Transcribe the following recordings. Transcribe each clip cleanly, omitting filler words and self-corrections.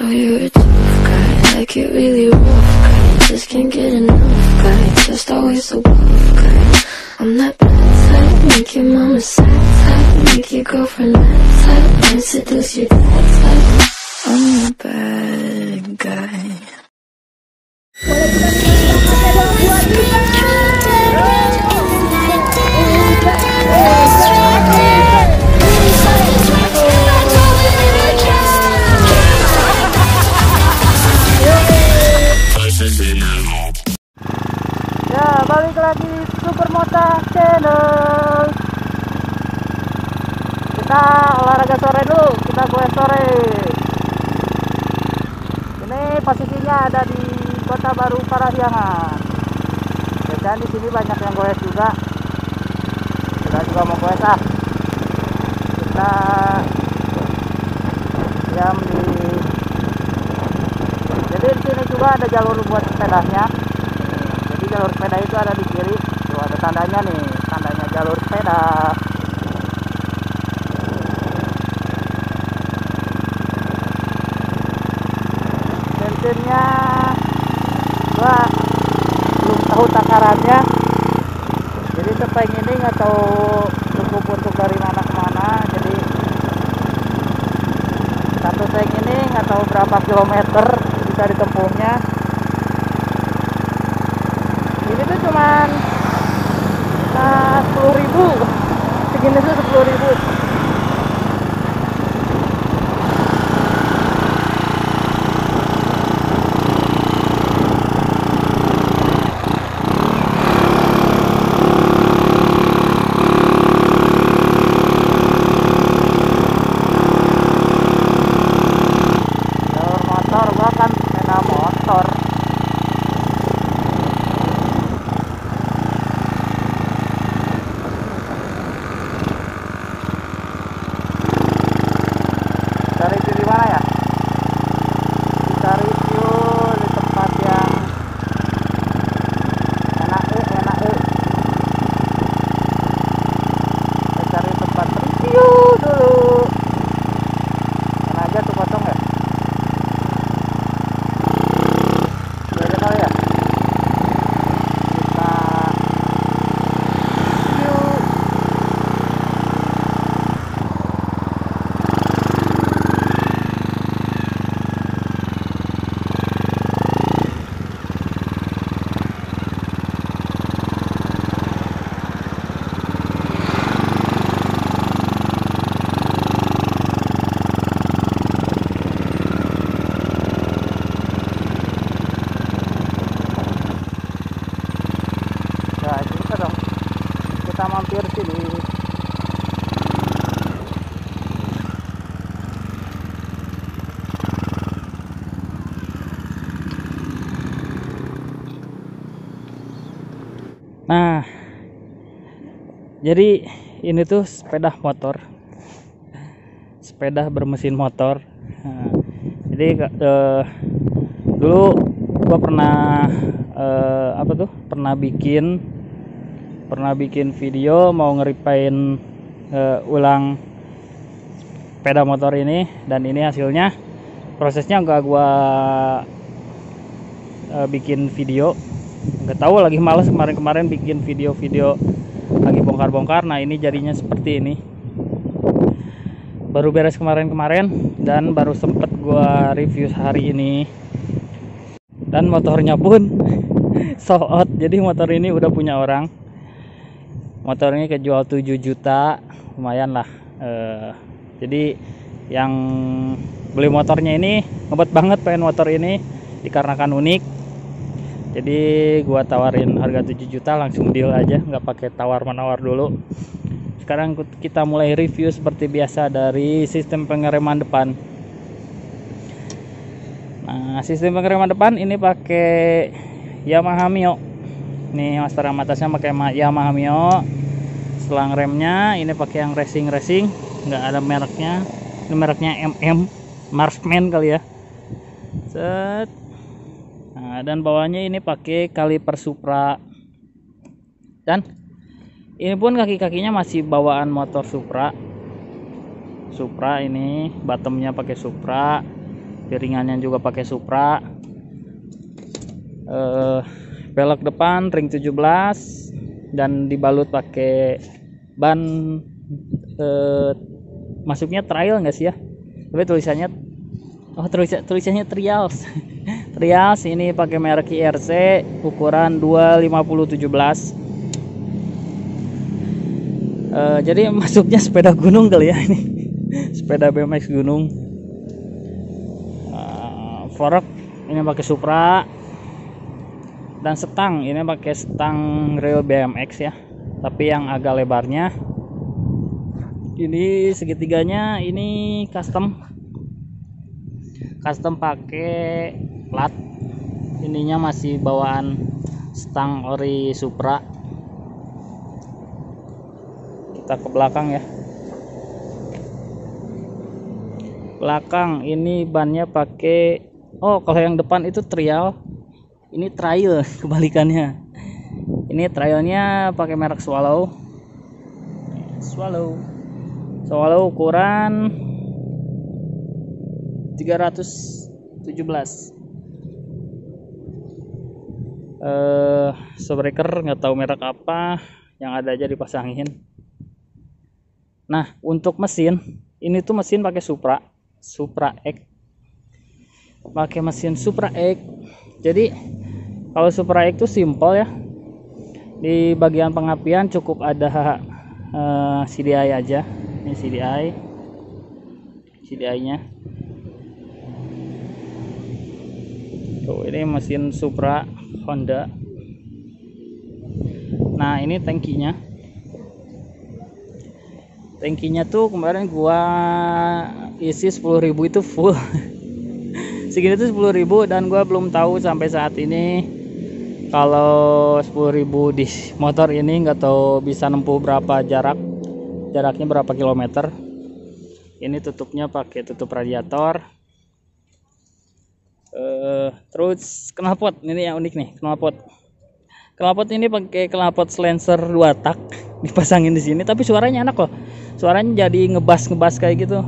So you're a tough guy, like it really rough guy. Just can't get enough guy, just always so buff guy. I'm that bad type, make your mama sad type, make your girlfriend mad type, and seduce your dad type. I'm the bad guy. Ya, balik lagi Supermota Channel. Kita olahraga sore dulu, kita goes sore. Ini posisinya ada di Kota Baru Parahyangan. Dan di sini banyak yang goes juga. Kita juga mau goes Kita diam di. Jadi di sini juga ada jalur buat sepedanya. Jalur sepeda itu ada di kiri, tuh ada tandanya nih, tandanya jalur sepeda. Bensinnya gua belum tahu takarannya, jadi seteng ini nggak tahu cukup untuk dari mana ke mana. Jadi satu tank ini nggak tahu berapa kilometer bisa ditempuhnya. Ini tuh cuman 10.000, segini tuh 10.000. Jalur motor, gua kan sepeda motor. Kita review di mana ya? Kita review di tempat yang enak. Kita cari tempat review dulu. Mana aja tuh kosong ya? Udah ada kali ya? Kita review. Ya, bisa dong. Kita mampir sini. Nah, jadi ini tuh sepeda motor, sepeda bermesin motor. Nah, jadi dulu gua pernah pernah bikin video mau ngeripain ulang sepeda motor ini, dan ini hasilnya. Prosesnya nggak gua bikin video, nggak tahu, lagi males kemarin bikin video lagi bongkar-bongkar. Nah, ini jadinya seperti ini. Baru beres kemarin dan baru sempet gua review hari ini. Dan motornya pun sold out. Jadi motor ini udah punya orang. Motor ini kejual 7 juta, lumayan lah. Jadi yang beli motornya ini ngebet banget pengen motor ini dikarenakan unik. Jadi gua tawarin harga 7 juta, langsung deal aja, nggak pakai tawar-menawar dulu. Sekarang kita mulai review seperti biasa dari sistem pengereman depan. Nah, sistem pengereman depan ini pakai Yamaha Mio. Nih, master atasnya pakai Yamaha Mio. Selang remnya ini pakai yang racing, nggak ada mereknya. Ini mereknya Marksman kali ya. Set. Nah, dan bawahnya ini pakai kaliper Supra. Dan ini pun kaki-kakinya masih bawaan motor Supra. Ini bottomnya pakai Supra. piringannya juga pakai Supra. Velg depan ring 17 dan dibalut pakai ban, masuknya trial nggak sih ya, tapi tulisannya tulisannya trials. Trials ini pakai merek IRC ukuran 250/17. Jadi masuknya sepeda gunung kali ya ini. Sepeda BMX gunung. Fork ini pakai Supra. Dan stang ini pakai stang rail BMX ya, tapi yang agak lebarnya. Ini segitiganya ini custom pakai plat. Ininya masih bawaan stang ori Supra. Kita ke belakang ya. Belakang ini bannya pakai, kalau yang depan itu trial, ini trial kebalikannya. Ini trialnya pakai merek Swallow ukuran 317. Shockbreaker nggak tahu merek apa, yang ada aja dipasangin. Nah, untuk mesin ini tuh mesin pakai Supra X, pakai mesin Supra X. Jadi kalau Supra X itu simple ya, di bagian pengapian cukup ada CDI aja. Ini CDI nya tuh, ini mesin Supra Honda. Nah, ini tangkinya tuh kemarin gua isi 10.000 itu full. Segini tuh 10.000, dan gua belum tahu sampai saat ini kalau 10.000 di motor ini nggak tahu bisa nempuh berapa jaraknya berapa kilometer. Ini tutupnya pakai tutup radiator. Terus knalpot ini yang unik nih, knalpot ini pakai knalpot silencer 2 tak dipasangin di sini, tapi suaranya enak loh. Suaranya jadi ngebas kayak gitu.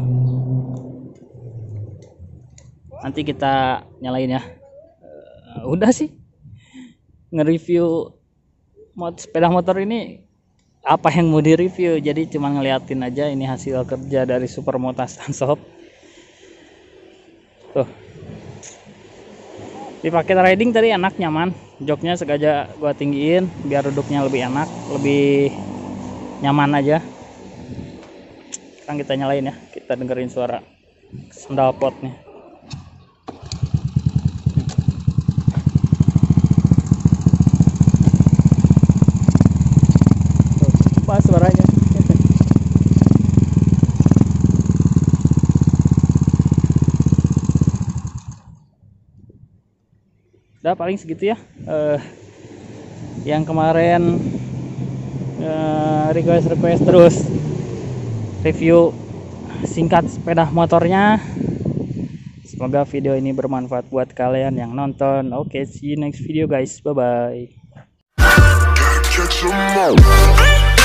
Nanti kita nyalain ya. Udah sih nge-review sepeda motor ini, apa yang mau di-review, jadi cuma ngeliatin aja. Ini hasil kerja dari Supermoto Shop. Tuh, dipakai riding tadi enak, nyaman. Joknya sengaja gua tinggiin biar duduknya lebih enak, lebih nyaman aja. Sekarang kita nyalain ya, kita dengerin suara sendal potnya. Pas suaranya. Udah paling segitu ya. Yang kemarin request terus review singkat sepeda motornya. Semoga video ini bermanfaat buat kalian yang nonton. Oke, see you next video guys. Bye bye.